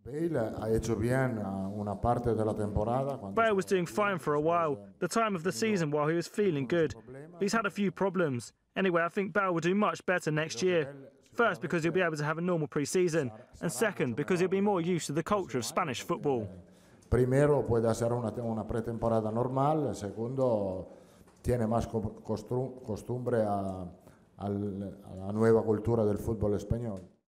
Bale was doing fine for a while, the time of the season while he was feeling good. He's had a few problems. Anyway, I think Bale will do much better next year. First, because he'll be able to have a normal pre-season, and second, because he'll be more used to the culture of Spanish football. Primero puede hacer una pretemporada normal, segundo tiene más costumbre a la nueva cultura del fútbol español.